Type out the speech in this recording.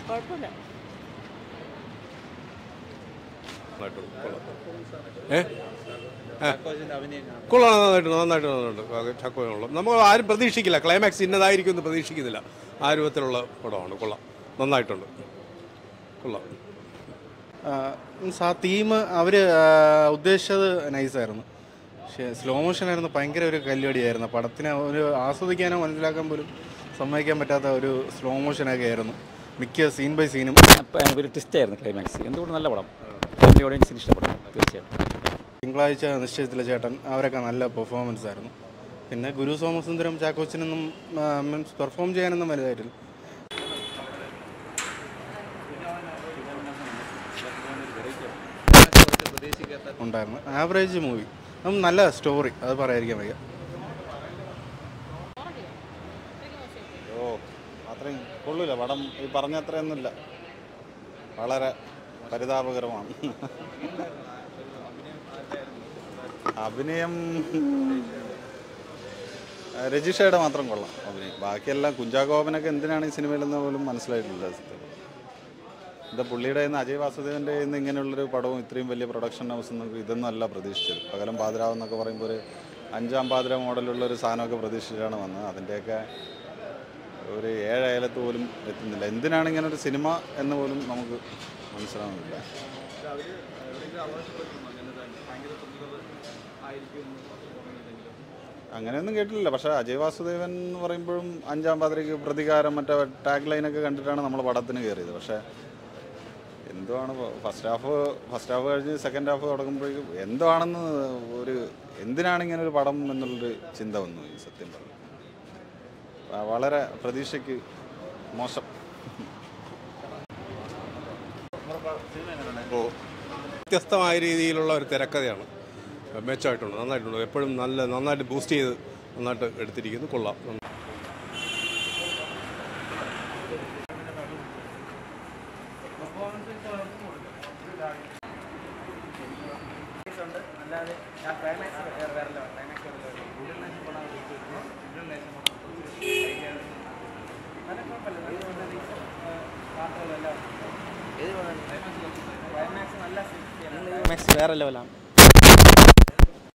കുഴപ്പമില്ല. കൊള്ളാം, നന്നായിട്ട് ചക്കോളം നമ്മൾ ആരും പ്രതീക്ഷിക്കില്ല. ക്ലൈമാക്സ് ഇന്നതായിരിക്കും എന്ന് പ്രതീക്ഷിക്കുന്നില്ല. ആ രൂപത്തിലുള്ള പടമാണ്. കൊള്ളാം, നന്നായിട്ടുണ്ട്. കൊള്ളാം. മീൻസ് ആ തീം അവർ ഉദ്ദേശിച്ചത് നൈസായിരുന്നു. പക്ഷേ സ്ലോ മോഷനായിരുന്നു. ഭയങ്കര ഒരു കല്ലുകടിയായിരുന്നു. പടത്തിനെ ഒരു ആസ്വദിക്കാനോ മനസ്സിലാക്കാൻ പോലും സമ്മതിക്കാൻ പറ്റാത്ത ഒരു സ്ലോ മോഷനൊക്കെ ആയിരുന്നു മിക്ക സീൻ ബൈ സീനും. ഒരു ട്വിസ്റ്റായിരുന്നു ക്ലൈമാക്സ്. എന്തുകൊണ്ട് നല്ല പടം, ഫാമിലി ഓഡിയൻസിന് ഇഷ്ടപ്പെടും തീർച്ചയായിട്ടും. തിങ്കളാഴ്ച നിശ്ചയത്തിലെ ചേട്ടൻ അവരൊക്കെ നല്ല പെർഫോമൻസ് ആയിരുന്നു. പിന്നെ ഗുരു സോമസുന്ദരം ചാക്കോച്ചനൊന്നും മീൻസ് പെർഫോം ചെയ്യാനൊന്നും വലുതായിട്ടില്ല. ഉണ്ടായിരുന്നു. Average movie. നല്ല സ്റ്റോറി, അത് പറയാതിരിക്കാൻ വയ്യ. അത്രയും കൊള്ളില്ല പടം. ഈ പറഞ്ഞ അത്രയൊന്നുമില്ല. വളരെ പരിതാപകരമാണ്. അഭിനയം രജിഷയുടെ മാത്രം കൊള്ളാം അഭിനയം. ബാക്കിയെല്ലാം കുഞ്ചാക്കോ ബോബനൊക്കെ എന്തിനാണ് ഈ സിനിമയിലെന്ന് പോലും മനസ്സിലായിട്ടില്ല. എന്താ പുള്ളിയുടെ നിന്ന് അജയ് വാസുദേവൻ്റെ നിന്ന് ഇങ്ങനെയുള്ളൊരു പടവും ഇത്രയും വലിയ പ്രൊഡക്ഷൻ ഹൗസ് എന്നൊക്കെ ഇതൊന്നും അല്ല പ്രതീക്ഷിച്ചത്. പകലം പാതിരാവ് എന്നൊക്കെ പറയുമ്പോൾ ഒരു 5-ാം പാതിര മോഡലുള്ളൊരു സാധനമൊക്കെ പ്രതീക്ഷിച്ചാണ് വന്നത്. അതിൻ്റെയൊക്കെ ഒരു 7 അയലത്ത് പോലും എത്തുന്നില്ല. എന്തിനാണ് ഇങ്ങനൊരു സിനിമ എന്ന് പോലും നമുക്ക് മനസ്സിലാവുന്നില്ല. അങ്ങനെയൊന്നും കേട്ടിട്ടില്ല. പക്ഷേ അജയ് വാസുദേവൻ എന്ന് പറയുമ്പോഴും 5-ാം പാതിരയ്ക്ക് പ്രതികാരം മറ്റേ ടാഗ് ലൈനൊക്കെ കണ്ടിട്ടാണ് നമ്മൾ പടത്തിന് കയറിയത്. പക്ഷേ എന്തുവാണ് ഫസ്റ്റ് ഹാഫ് കഴിഞ്ഞ് സെക്കൻഡ് ഹാഫ് തുടങ്ങുമ്പോഴേക്കും എന്താണെന്ന് എന്തിനാണ് ഇങ്ങനെ ഒരു പടം എന്നുള്ളൊരു ചിന്ത വന്നു. ഈ സത്യം പറഞ്ഞു വളരെ പ്രതീക്ഷയ്ക്ക് മോശം. വ്യത്യസ്തമായ രീതിയിലുള്ള ഒരു തിരക്കഥയാണ്. മെച്ചമായിട്ടുണ്ട്, നന്നായിട്ടുണ്ട്. എപ്പോഴും നന്നായിട്ട് ബൂസ്റ്റ് ചെയ്ത് നന്നായിട്ട് എടുത്തിരിക്കുന്നു. കൊള്ളാം. വേറെ ലെവലാണ്.